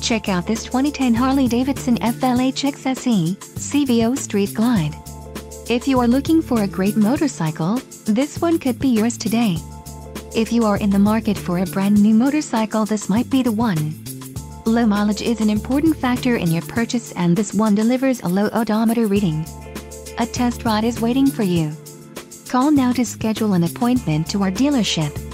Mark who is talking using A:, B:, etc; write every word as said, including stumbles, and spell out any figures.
A: Check out this twenty ten Harley-Davidson F L H X S E C V O Street Glide. If you are looking for a great motorcycle, this one could be yours today. If you are in the market for a brand new motorcycle, this might be the one. Low mileage is an important factor in your purchase, and this one delivers a low odometer reading. A test ride is waiting for you. Call now to schedule an appointment to our dealership.